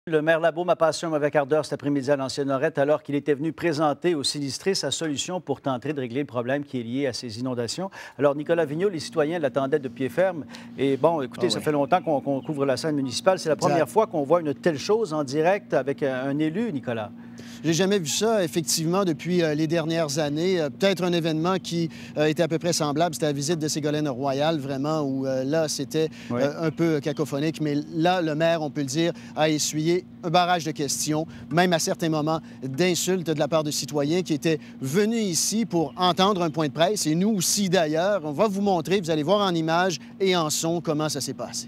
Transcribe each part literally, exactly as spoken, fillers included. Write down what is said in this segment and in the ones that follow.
Le maire Labo m'a passé un mauvais quart d'heure cet après-midi à l'ancienne Lorette alors qu'il était venu présenter aux sinistrés sa solution pour tenter de régler le problème qui est lié à ces inondations. Alors, Nicolas Vigneault, les citoyens l'attendaient de pied ferme. Et bon, écoutez, oh, ça oui. fait longtemps qu'on qu'on couvre la scène municipale. C'est la Exact. première fois qu'on voit une telle chose en direct avec un, un élu, Nicolas. J'ai jamais vu ça, effectivement, depuis euh, les dernières années. Euh, Peut-être un événement qui euh, était à peu près semblable, c'était la visite de Ségolène Royal, vraiment, où euh, là, c'était Oui. euh, un peu cacophonique. Mais là, le maire, on peut le dire, a essuyé un barrage de questions, même à certains moments d'insultes de la part de citoyens qui étaient venus ici pour entendre un point de presse. Et nous aussi, d'ailleurs, on va vous montrer, vous allez voir en images et en son comment ça s'est passé.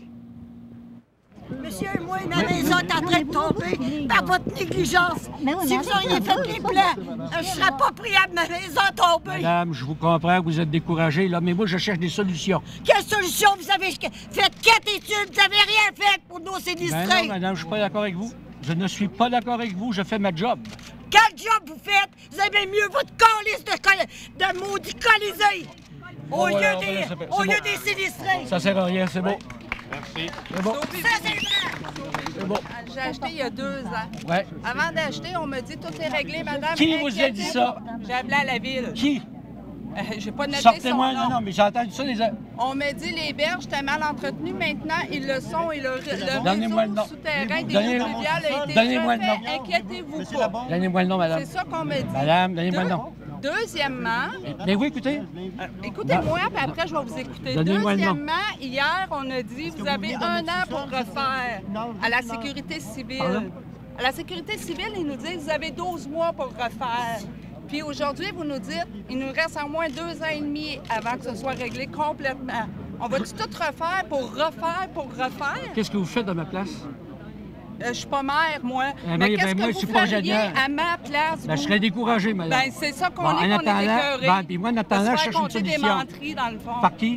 Monsieur, moi, ma maison est en train de tomber par votre négligence. Si vous auriez fait les plans, je ne serais pas priable, ma maison est tombée. Madame, je vous comprends que vous êtes découragée, là, mais moi, je cherche des solutions. Quelle solution vous avez fait? Quatre études, vous n'avez rien fait pour nos Ben sinistrés. non, madame, je suis pas d'accord avec vous. Je ne suis pas d'accord avec vous, je fais ma job. Quel job vous faites? Vous avez mieux votre calice de, col- de maudits colisés au, lieu, voilà, des, voilà, c'est bon. au lieu des sinistrés. Ça sert à rien, c'est bon. Merci. C'est bon, Ça, c'est vrai. c'est bon. J'ai acheté il y a deux ans. Ouais. Avant d'acheter, on m'a dit tout est réglé, madame. Qui vous a dit ça? J'ai appelé à la ville. Qui? Euh, J'ai pas noté Sortez-moi, son non, nom. non, mais j'ai entendu ça les... On m'a dit les berges étaient mal entretenues. Maintenant, ils le sont et le, le Donnez-moi le nom. réseau souterrain des Donnez- eaux pluviales a été Donnez-moi le refait. nom. Inquiétez-vous pas. Donnez-moi le nom, madame. C'est ça qu'on m'a dit. Madame, donnez-moi le Deux- nom. Deuxièmement, Mais oui, écoutez. écoutez-moi, puis après, je vais vous écouter. Donnez-moi le nom. Deuxièmement, hier, on a dit vous avez un an pour refaire à la sécurité civile. Pardon? À la sécurité civile, ils nous disent vous avez douze mois pour refaire. Puis aujourd'hui, vous nous dites il nous reste au moins deux ans et demi avant que ce soit réglé complètement. On va-tu tout refaire pour refaire pour refaire? Qu'est-ce que vous faites à ma place? Euh, je suis pas mère, moi. ben, Mais ben, qu'est-ce moi, que je suis vous pas feriez ingénieur. à ma place? Ben, je vous? serais découragé, madame. Ben, c'est ça qu'on Bon, est, en qu'on est attendant, écœuré. ben, puis moi, en attendant, De se je faire cherche une compter des solution. menteries, dans le fond. Par qui?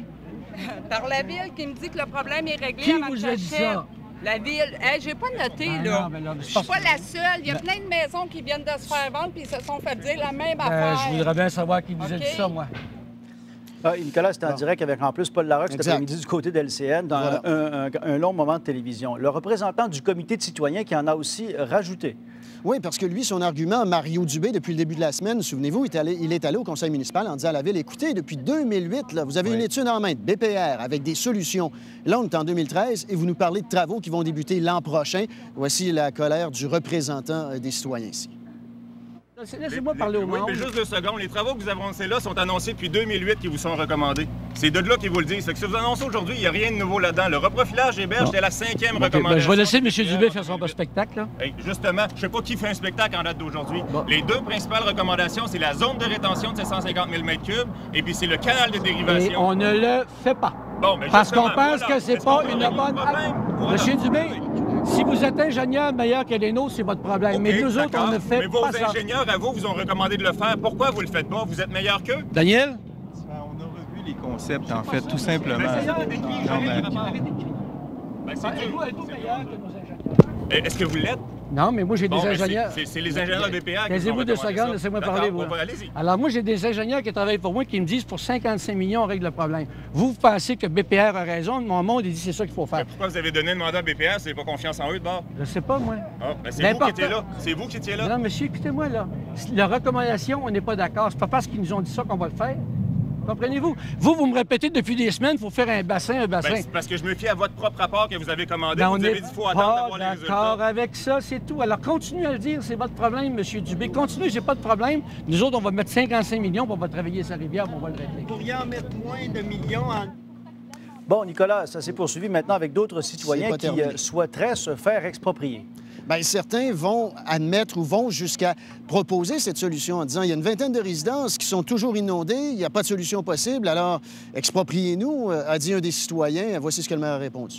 Par la ville qui me dit que le problème est réglé Qui avant vous que a dit j'achète. ça? La ville. Hey, j'ai pas noté, Ben là. non, ben là, Je c'est suis pas- pas la seule. Il y a Ben- plein de maisons qui viennent de se faire vendre puis ils se sont fait dire la même Euh, affaire. je voudrais bien savoir qui vous a OK. dit ça, moi. Ah, Nicolas, c'était en direct avec en plus Paul Larocque cet Exact. après-midi du côté de L C N dans Voilà. un, un- un long moment de télévision. Le représentant du comité de citoyens qui en a aussi rajouté. Oui, parce que lui, son argument, Mario Dubé, depuis le début de la semaine, souvenez-vous, il est allé, il est allé au conseil municipal en disant à la ville, écoutez, depuis deux mille huit, là, vous avez une étude en main de B P R avec des solutions. Là, on est en deux mille treize et vous nous parlez de travaux qui vont débuter l'an prochain. Voici la colère du représentant euh, des citoyens ici. Laissez-moi parler au Oui, monde. mais juste deux secondes. Les travaux que vous avancez là sont annoncés depuis deux mille huit qui vous sont recommandés. C'est de là qu'ils vous le disent. Fait que si vous annoncez aujourd'hui, il n'y a rien de nouveau là-dedans. Le reprofilage des berges, c'est la cinquième OK, recommandation. ben, je vais laisser M. Dubé faire son spectacle, là. Hey, justement, je sais pas qui fait un spectacle en date d'aujourd'hui. Bon. Les deux principales recommandations, c'est la zone de rétention de sept cent cinquante mille mètres cubes et puis c'est le canal de dérivation. Et on ne le fait pas. Bon, ben Parce qu'on justement, pense voilà. que c'est Est-ce pas qu'on peut une régler le bonne... problème? Voilà. Monsieur Dubé, si vous êtes ingénieur meilleur que les nôtres, c'est votre problème. OK, Mais nous autres, on d'accord. ne fait Mais vos pas ça. ingénieurs à vous vous ont recommandé de le faire. Pourquoi vous le faites pas? Vous êtes meilleur qu'eux? Daniel? On a revu les concepts, en fait, tout simplement. Non, mais- Ben, c'est Êtes-vous eux. êtes-vous meilleur que nos ingénieurs? Eh, Est-ce que vous l'êtes? Non, mais moi, j'ai Bon, des ben, ingénieurs. c'est- C'est les ingénieurs de B P A qui vous ont Taisez-vous deux recommandé secondes, ça. laissez-moi D'accord, parler, vous. bon, ben, allez-y. Alors, moi, j'ai des ingénieurs qui travaillent pour moi qui me disent pour cinquante-cinq millions, on règle le problème. Vous, vous pensez que B P R a raison, mon monde, il dit c'est ça qu'il faut faire. Mais pourquoi vous avez donné le mandat à B P A si vous n'avez pas confiance en eux de bord? Je sais pas, moi. Ah, ben c'est vous qui L'important- étiez là. C'est vous qui étiez là. Non, monsieur, écoutez-moi, là. La recommandation, on n'est pas d'accord. C'est pas parce qu'ils nous ont dit ça qu'on va le faire. Comprenez-vous? Vous, vous me répétez depuis des semaines, il faut faire un bassin, un bassin. Ben, c'est parce que je me fie à votre propre rapport que vous avez commandé. Ben, vous on avez n'est dit qu'il faut attendre pas d'avoir les d'accord résultats. avec ça, c'est tout. Alors, continuez à le dire, c'est votre problème, monsieur Dubé. Continuez, j'ai pas de problème. Nous autres, on va mettre cinquante-cinq millions, puis on va travailler sa rivière, puis on va le régler. Vous pourriez en mettre moins de millions en... Bon, Nicolas, ça s'est poursuivi maintenant avec d'autres citoyens C'est pas qui terminé. euh, souhaiteraient se faire exproprier. Bien, certains vont admettre ou vont jusqu'à proposer cette solution en disant il y a une vingtaine de résidences qui sont toujours inondées, il n'y a pas de solution possible, alors expropriez-nous, euh, a dit un des citoyens. Voici ce que le maire a répondu.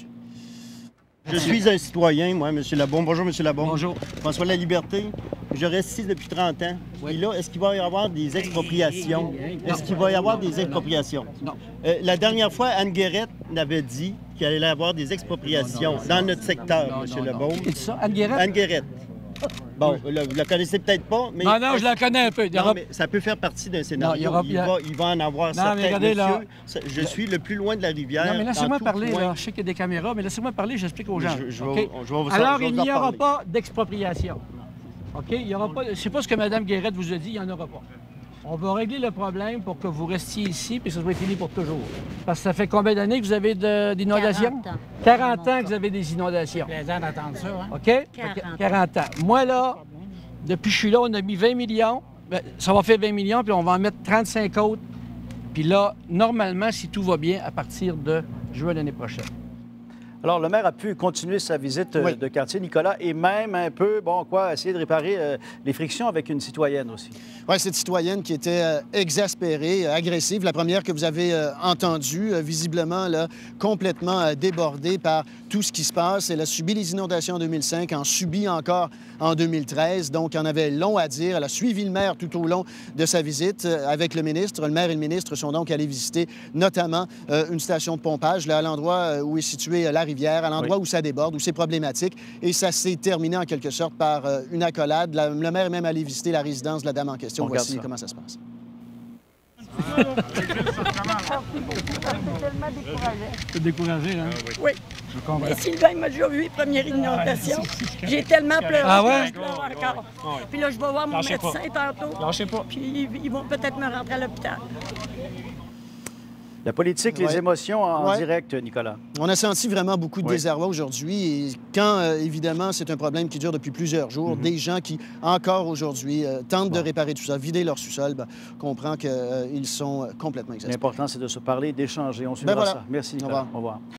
Je suis un citoyen, moi, M. Labon. Bonjour, M. Labon. Bonjour. François La Liberté. Je reste ici depuis trente ans. Et là, est-ce qu'il va y avoir des expropriations? Est-ce qu'il va y avoir des expropriations? Non. Euh, la dernière fois, Anne Guérette avait dit qu'il allait y avoir des expropriations dans notre secteur, Non, M. non, non. Lebaume. Qui dit ça? Anne Guérette? Anne Guérette. Bon, là, vous la connaissez peut-être pas, mais... Non, non, je la connais un peu. Il y Non, aura- mais ça peut faire partie d'un scénario. Non, il y aura- il, va, il va en avoir Non, certains. mais regardez, là- Monsieur, ça- je suis le plus loin de la rivière. Non, mais laissez-moi dans tout parler, point. là. Je sais qu'il y a des caméras, mais laissez-moi parler, j'explique aux gens. Je- je OK? vais- je vais vous- Alors, je vais il vous en n'y aura parler. pas d'expropriation. OK? Il y aura pas... Je ne sais pas ce que Mme Guérette vous a dit, il n'y en aura pas. On va régler le problème pour que vous restiez ici puis que ce soit fini pour toujours. Parce que ça fait combien d'années que vous avez de- d'inondations? quarante ans. quarante ans que vous avez des inondations. Plaisant d'entendre ça, hein? OK? quarante. quarante ans. Moi, là, depuis que je suis là, on a mis vingt millions. Ben, ça va faire vingt millions, puis on va en mettre trente-cinq autres. Puis là, normalement, si tout va bien, à partir de juin l'année prochaine. Alors, le maire a pu continuer sa visite euh, Oui. de quartier, Nicolas, et même un peu, bon, quoi, essayer de réparer euh, les frictions avec une citoyenne aussi. Oui, cette citoyenne qui était euh, exaspérée, euh, agressive, la première que vous avez euh, entendue, euh, visiblement là, complètement euh, débordée par tout ce qui se passe. Elle a subi les inondations en deux mille cinq, en subit encore en deux mille treize, donc elle en avait long à dire. Elle a suivi le maire tout au long de sa visite euh, avec le ministre. Le maire et le ministre sont donc allés visiter notamment euh, une station de pompage, là, à l'endroit euh, où est située euh, la rivière, à l'endroit Oui. où ça déborde, où c'est problématique. Et ça s'est terminé en quelque sorte par euh, une accolade. La- le maire est même allé visiter la résidence de la dame en question. On regarde Voici ça. comment ça se passe. C'est découragé, hein? Oui. Je comprends. Et Sylvain m'a déjà vu, première inondation. J'ai tellement pleuré Ah ouais? que je pleure encore. Puis là, je vais voir mon Lâchez pas. médecin tantôt. Lâchez pas. Puis ils- ils vont peut-être me rentrer à l'hôpital. La politique, les Ouais. émotions en Ouais. direct, Nicolas. On a senti vraiment beaucoup de Oui. désarroi aujourd'hui. Et quand, euh, évidemment, c'est un problème qui dure depuis plusieurs jours, Mhm. des gens qui, encore aujourd'hui, euh, tentent de réparer tout ça, vider leur sous-sol, ben, comprend qu'ils sont euh, complètement exaspérés. L'important, c'est de se parler, d'échanger. On suivra Ben voilà. ça. Merci, Au Nicolas. revoir. Au revoir.